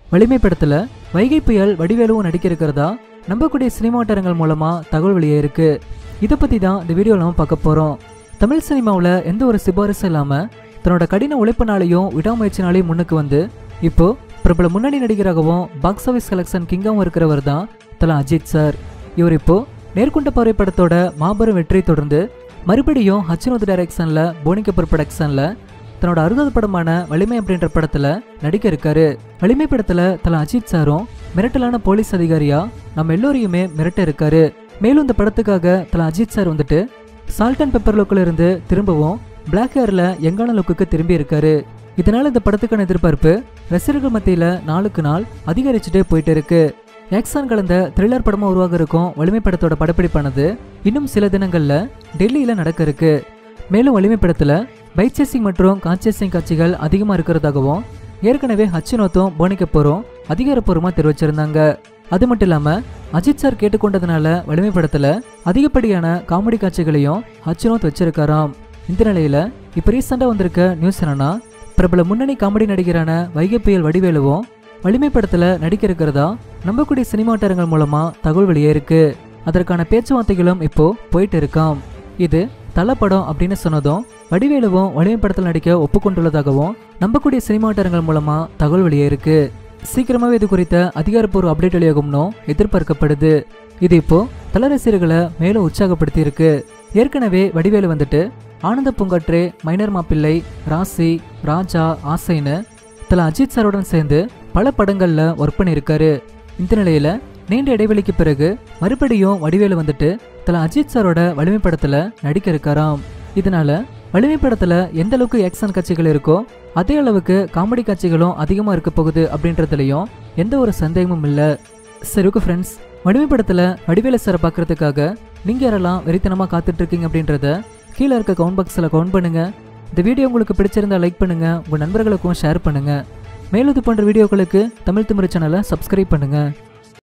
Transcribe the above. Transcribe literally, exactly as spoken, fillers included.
வலிமை படத்துல வைகை புயல் வடிவேலுவும் நடிக்க இருக்கிறதா நம்பக்கூடிய சினிமா வட்டாரங்கள் மூலமா தகவல் வெளியே இருக்கு. இதை பத்தி தான் இந்த வீடியோவில் நம்ம பார்க்க போறோம். தமிழ் சினிமாவில் எந்த ஒரு சிபாரிசும் இல்லாம தன்னோட கடின உழைப்பினாலையும் விடாமுயற்சினாலையும் முன்னுக்கு வந்து இப்போ பிரபல முன்னணி நடிகராகவும் பாக்ஸ் ஆஃபீஸ் கலெக்ஷன் கிங்காகவும் இருக்கிறவர் தான் தல அஜித் சார். இவர் இப்போ நேர்கொண்ட பார்வை படத்தோட மாபெரும் வெற்றியை தொடர்ந்து மறுபடியும் ஹச்சினோத் டைரக்ஷன்ல போனி கபூர் ப்ரொடக்ஷன்ல தன்னோட அறுபது படமான வலிமை அப்படின்ற படத்துல நடிக்க இருக்காரு. வலிமை படத்துல தல அஜித் சாரும் மிரட்டலான போலீஸ் அதிகாரியா நம்ம எல்லோரையுமே மிரட்ட இருக்காரு. மேலும் இந்த படத்துக்காக தல அஜித் சார் வந்துட்டு சால்ட் அண்ட் பெப்பர் லுக்கில் இருந்து திரும்பவும் பிளாக் ஹேர்ல யங்கான லுக்குக்கு திரும்பி இருக்காரு. இதனால இந்த படத்துக்கான எதிர்பார்ப்பு ரசிகர்கள் மத்தியில நாளுக்கு நாள் அதிகரிச்சுட்டே போயிட்டு இருக்கு. ஆக்ஷன் கலந்த த்ரில்லர் படமா உருவாக இருக்கும் வலிமை படத்தோட படப்பிடிப்பானது இன்னும் சில தினங்கள்ல டெல்லியில நடக்க இருக்கு. மேலும் வலிமை படத்துல பைக் சேசிங் மற்றும் கார் சேசிங் காட்சிகள் அதிகமா இருக்கிறதாகவும் ஏற்கனவே ஹச்சினோத்தும் போனி கபூரும் அதிகாரப்பூர்வமா தெரிவிச்சிருந்தாங்க. அது மட்டும் இல்லாம அஜித் சார் கேட்டுக்கொண்டதுனால வலிமை படத்துல அதிகப்படியான காமெடி காட்சிகளையும் ஹச்சினோத் வச்சிருக்காராம். இந்த நிலையில இப்ப ரீசெண்டா வந்திருக்க நியூஸ் என்னன்னா, பிரபல முன்னணி காமெடி நடிகரான வைகை புயல் வடிவேலுவும் வலிமை படத்துல நடிக்க இருக்கிறதா நம்பக்கூடிய சினிமா வட்டாரங்கள் மூலமா தகவல் வெளியே இருக்கு. அதற்கான பேச்சுவார்த்தைகளும் இப்போ போயிட்டு இருக்காம். இது தல படம் அப்படின்னு சொன்னதும் வடிவேலுவும் வலிமை படத்தில் நடிக்க ஒப்புக்கொண்டுள்ளதாகவும் நம்பக்கூடிய சினிமா வட்டாரங்கள் மூலமா தகவல் வெளியே இருக்கு. சீக்கிரமாவே இது குறித்த அதிகாரப்பூர்வ அப்டேட் வெளியாகும்னு எதிர்பார்க்கப்படுது. இது இப்போ தல ரசிகர்களை மேலும் உற்சாகப்படுத்தி இருக்கு. ஏற்கனவே வடிவேலு வந்துட்டு ஆனந்த பூங்காற்றே, மைனர் மாப்பிள்ளை, ராசி, ராஜா, ஆசைன்னு தல அஜித் சாருடன் சேர்ந்து பல படங்கள்ல ஒர்க் பண்ணியிருக்காரு. இந்த நிலையில நீண்ட இடைவெளிக்கு பிறகு மறுபடியும் வடிவேலு வந்துட்டு தல அஜித் சாரோட வலிமை படத்துல நடிக்க இருக்காராம். இதனால வலிமை படத்துல எந்த அளவுக்கு ஆக்ஷன் காட்சிகள் இருக்கோ அதே அளவுக்கு காமெடி காட்சிகளும் அதிகமா இருக்க போகுது அப்படின்றதுலயும் எந்த ஒரு சந்தேகமும் இல்ல. சரி ஓகே ஃப்ரெண்ட்ஸ், வலிமை படத்துல வடிவேலு சாரை பார்க்கறதுக்காக நீங்க யாரெல்லாம் வெறித்தனமா காத்துட்டு இருக்கீங்க அப்படின்றத கீழே இருக்க கவுண்ட் பாக்ஸ்ல கவுண்ட் பண்ணுங்க. இந்த வீடியோ உங்களுக்கு பிடிச்சிருந்தா லைக் பண்ணுங்க, உங்க நண்பர்களுக்கும் ஷேர் பண்ணுங்க. மேலும் இது போன்ற வீடியோக்களுக்கு தமிழ் திமிரு சேனலை சப்ஸ்கிரைப் பண்ணுங்க.